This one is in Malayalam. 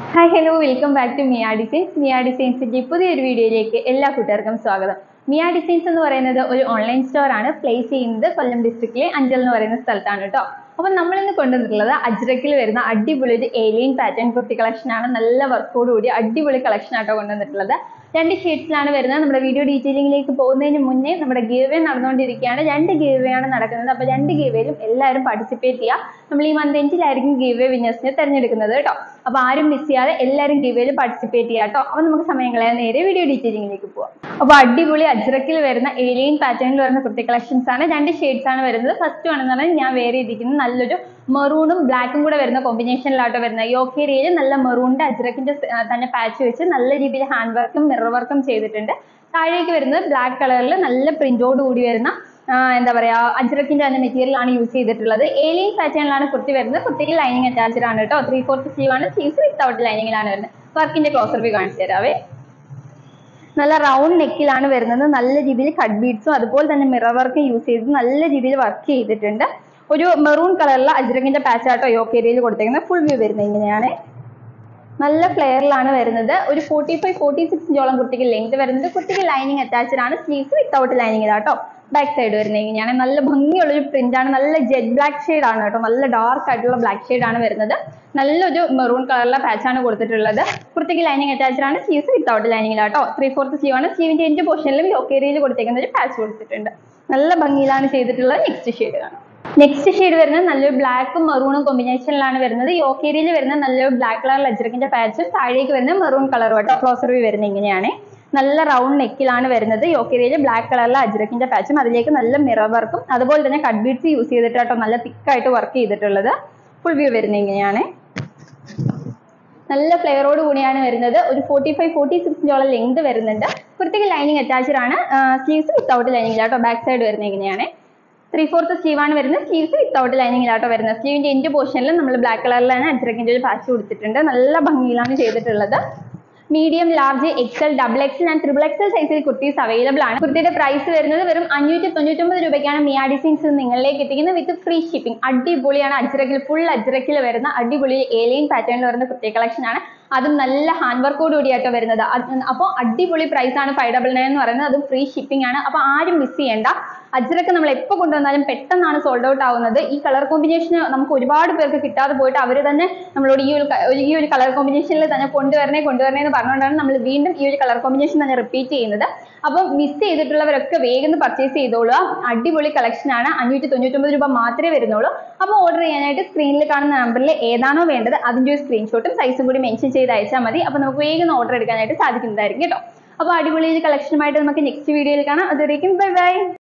Hi hello welcome back to Mia designs. Mia ഡിസൈൻസിൻ്റെ പുതിയൊരു വീഡിയോയിലേക്ക് എല്ലാ കൂട്ടുകാർക്കും സ്വാഗതം. മിയ ഡിസൈൻസ് എന്ന് പറയുന്നത് ഒരു ഓൺലൈൻ സ്റ്റോർ ആണ്. പ്ലേസ് ചെയ്യുന്നത് കൊല്ലം ഡിസ്ട്രിക്റ്റിലെ അഞ്ചൽ എന്ന് പറയുന്ന സ്ഥലത്താണ് കേട്ടോ. അപ്പോൾ നമ്മളിന്ന് കൊണ്ടുവന്നിട്ടുള്ളത് അജ്രക്കിൽ വരുന്ന അടിപൊളി ഒരു ഏലിയൻ പാറ്റേൺ കുർത്തി കളക്ഷൻ ആണ്. നല്ല വർക്കോട് കൂടി അടിപൊളി കളക്ഷൻ ആട്ടോ കൊണ്ടുവന്നിട്ടുള്ളത്. 2 ഷെയ്ഡ്സിലാണ് വരുന്നത്. നമ്മുടെ വീഡിയോ ഡീറ്റെയിലിംഗിലേക്ക് പോകുന്നതിന് മുന്നേ നമ്മുടെ ഗീവേ നടന്നുകൊണ്ടിരിക്കുകയാണ്. 2 ഗീവേ ആണ് നടക്കുന്നത്. അപ്പോൾ 2 ഗീവേയിലും എല്ലാവരും പാർട്ടിസിപ്പേറ്റ് ചെയ്യുക. നമ്മൾ ഈ മന്ത് എൻഡിലായിരിക്കും ഗീവേ വിന്നേഴ്സിനെ തിരഞ്ഞെടുക്കുന്നത് കേട്ടോ. അപ്പോൾ ആരും മിസ് ചെയ്യാതെ എല്ലാവരും ഗീവേയിൽ പാർട്ടിസിപ്പേറ്റ് ചെയ്യുക കേട്ടോ. അപ്പോൾ നമുക്ക് സമയം കളയാൻ നേരെ വീഡിയോ ഡീറ്റെയിലിംഗിലേക്ക് പോവാം. അപ്പോൾ അടിപൊളി അജ്രക്കിൽ വരുന്ന ഏലിയൻ പാറ്റേണിൽ വരുന്ന കുർത്തി കളക്ഷൻസ് ആണ്. 2 ഷെയ്ഡ്സ് ആണ് വരുന്നത്. ഫസ്റ്റ് ആണെന്ന് പറഞ്ഞാൽ ഞാൻ വേറെ ചെയ്തിരിക്കുന്നത് നല്ലൊരു മെറൂണും ബ്ലാക്കും കൂടെ വരുന്ന കോമ്പിനേഷനിലാട്ടോ വരുന്നത്. യോക്ക് ഏരിയയിൽ നല്ല മെറൂണിന്റെ അജ്രക്കിന്റെ തന്നെ പാച്ച് വെച്ച് നല്ല രീതിയിൽ ഹാൻഡ് വർക്കും മിറർ വർക്കും ചെയ്തിട്ടുണ്ട്. താഴേക്ക് വരുന്നത് ബ്ലാക്ക് കളറിൽ നല്ല പ്രിന്റോട് കൂടി വരുന്ന എന്താ പറയാ അജ്രക്കിന്റെ തന്നെ മെറ്റീരിയൽ ആണ് യൂസ് ചെയ്തിട്ടുള്ളത്. ഏലിയൻ പാറ്റേണിലാണ് കുർത്തി വരുന്നത്. കുർത്തിക്ക് ലൈനിങ് അറ്റാച്ച്ഡ് ആണ് കേട്ടോ. 3/4 സ്ലീവ് ആണ്. സ്ലീവ്സ് വിത്തൗട്ട് ലൈനിങ്ങിലാണ് വരുന്നത്. വർക്കിന്റെ ക്ലോസർ വ്യൂ കാണിച്ചു തരാവേ. നല്ല റൗണ്ട് നെക്കിലാണ് വരുന്നത്. നല്ല രീതിയിൽ കട്ട് ബീഡ്സും അതുപോലെ തന്നെ മിറർ വർക്കും യൂസ് ചെയ്ത് നല്ല രീതിയിൽ വർക്ക് ചെയ്തിട്ടുണ്ട്. ഒരു മെറൂൺ കളറിലുള്ള അജ്രക്കിന്റെ പാച്ച് ആട്ടോ യോക്ക് ഏരിയയിൽ കൊടുത്തേക്കുന്നത്. ഫുൾ വ്യൂ വരുന്നത് ഇങ്ങനെയാണ്. നല്ല ഫ്ലെയറിലാണ് വരുന്നത്. ഒരു 45-46 ഇഞ്ചോളം കുർത്തിക്ക് ലെങ്ത് വരുന്നത്. കുർത്തിക്ക് ലൈനിങ് അറ്റാച്ച്ഡ് ആണ്. സ്ലീവ്സ് വിത്തൗട്ട് ലൈനിങ്ങിലാട്ടോ. ബാക്ക് സൈഡ് വരുന്നത് ഇങ്ങനെയാണ്. നല്ല ഭംഗിയുള്ളൊരു പ്രിന്റ് ആണ്. നല്ല ജെറ്റ് ബ്ലാക്ക് ഷെയ്ഡ് ആണ് കേട്ടോ. നല്ല ഡാർക്ക് ആയിട്ടുള്ള ബ്ലാക്ക് ഷെയ്ഡ് ആണ് വരുന്നത്. നല്ലൊരു മെറൂൺ കളറിലെ പാച്ച് ആണ് കൊടുത്തിട്ടുള്ളത്. കുർത്തിക്ക് ലൈനിങ് അറ്റാച്ച്ഡ് ആണ്. സ്ലീവ്സ് വിത്തൗട്ട് ലൈനിങ്ങിലാട്ടോ. 3/4 സ്ലീവ് ആണ്. സ്ലീവിന്റെ എൻഡ് പോർഷനിലും യോക്ക് ഏരിയയിൽ കൊടുത്തേക്കുന്ന ഒരു പാച്ച് കൊടുത്തിട്ടുണ്ട്. നല്ല ഭംഗിയിലാണ് ചെയ്തിട്ടുള്ളത്. നെക്സ്റ്റ് ഷെയ്ഡ് കാണാം. നെക്സ്റ്റ് ഷെയ്ഡ് വരുന്നത് നല്ലൊരു ബ്ലാക്കും മെറൂണും കോമ്പിനേഷനിലാണ് വരുന്നത്. യോക്ക് ഏരിയയിൽ വരുന്ന നല്ലൊരു ബ്ലാക്ക് കളർ അജ്രക്കിന്റെ പാച്ചും താഴേക്ക് വരുന്ന മെറൂൺ കളറും ആട്ടോ. ക്ലോസർ വ്യൂ വരുന്നത് ഇങ്ങനെയാണ്. നല്ല റൗണ്ട് നെക്കിലാണ് വരുന്നത്. യോക്ക് ഏരിയയിൽ ബ്ലാക്ക് കളറിലെ അജ്രക്കിന്റെ പാച്ചും അതിലേക്ക് നല്ല മിറർ വർക്കും അതുപോലെ തന്നെ കട്ട് ബീഡ്സ് യൂസ് ചെയ്തിട്ട് കേട്ടോ നല്ല തിക്കായിട്ട് വർക്ക് ചെയ്തിട്ടുള്ളത്. ഫുൾ വ്യൂ വരുന്നത് ഇങ്ങനെയാണ്. നല്ല ഫ്ലെയറോട് കൂടിയാണ് വരുന്നത്. ഒരു 45-46 ഇഞ്ചോളം ലെങ്ത് വരുന്നുണ്ട്. കുർത്തിക്ക് ലൈനിങ് അറ്റാച്ച്ഡ് ആണ്. സ്ലീവ്സ് വിത്തൗട്ട് ലൈനിങ്ങിലാട്ടോ. ബാക്ക് സൈഡ് വരുന്നത് ഇങ്ങനെയാണ്. 3/4 സ്ലീവ് ആണ് വരുന്നത്. സ്ലീവ്സ് വിത്തൗട്ട് ലൈനിങ്ങിലാട്ടോ വരുന്നത്. സ്ലീവിന്റെ എൻഡ് പോർഷനിൽ നമ്മൾ ബ്ലാക്ക് കളറിലാണ് അജ്രക്കിന്റെ ഒരു പാച്ച് കൊടുത്തിട്ടുണ്ട്. നല്ല ഭംഗിയിലാണ് ചെയ്തിട്ടുള്ളത്. Medium, large, XL, XXL and XXXL സൈസിൽ കുർത്തീസ് അവൈലബിൾ ആണ്. കുർത്തിയുടെ പ്രൈസ് വരുന്നത് വെറും 599 രൂപയ്ക്കാണ് മിയ ഡിസൈൻസ് നിങ്ങളിലേക്ക് എത്തിക്കുന്നത് വിത്ത് ഫ്രീ ഷിപ്പിംഗ്. അടിപൊളിയാണ്. അജ്രക്കിൽ ഫുൾ അജ്രക്കിൽ വരുന്ന അടിപൊളി ഏലിയൻ പാറ്റേണിൽ വരുന്ന കുർത്തി കളക്ഷൻ ആണ്. അതും നല്ല ഹാൻഡ് വർക്കോട് കൂടിയാട്ടോ വരുന്നത്. അപ്പോൾ അടിപൊളി പ്രൈസ് ആണ് 599 എന്ന് പറയുന്നത്. അതും ഫ്രീ ഷിപ്പിംഗ് ആണ്. അപ്പോൾ ആരും മിസ് ചെയ്യേണ്ട. അജ്രക്ക് നമ്മൾ എപ്പോൾ കൊണ്ടുവന്നാലും പെട്ടെന്നാണ് സോൾഡ് ഔട്ട് ആവുന്നത്. ഈ കളർ കോമ്പിനേഷൻ നമുക്ക് ഒരുപാട് പേർക്ക് കിട്ടാതെ പോയിട്ട് അവർ തന്നെ നമ്മളോട് ഈ ഒരു കളർ കോമ്പിനേഷനിൽ തന്നെ കൊണ്ടുവരണേ എന്ന് പറഞ്ഞുകൊണ്ടാണ് നമ്മൾ വീണ്ടും ഈ ഒരു കളർ കോമ്പിനേഷൻ തന്നെ റിപ്പീറ്റ് ചെയ്യുന്നത്. അപ്പം മിസ് ചെയ്തിട്ടുള്ളവരൊക്കെ വേഗം പർച്ചേസ് ചെയ്തോളുക. അടിപൊളി കളക്ഷൻ ആണ്. 599 രൂപ മാത്രമേ വരുന്നുള്ളൂ. അപ്പോൾ ഓർഡർ ചെയ്യാനായിട്ട് സ്ക്രീനിൽ കാണുന്ന നമ്പറിൽ ഏതാണോ വേണ്ടത് അതിൻ്റെ ഒരു സ്ക്രീൻഷോട്ടും സൈസും കൂടി മെൻഷൻ ചെയ്ത് അയച്ചാൽ മതി. അപ്പോൾ നമുക്ക് വേഗം ഓർഡർ എടുക്കാനായിട്ട് സാധിക്കുന്നതായിരിക്കും കേട്ടോ. അപ്പോൾ അടിപൊളി കളക്ഷനുമായിട്ട് നമുക്ക് നെക്സ്റ്റ് വീഡിയോയിൽ കാണാം. അതുവരേക്കും ബൈ ബൈ.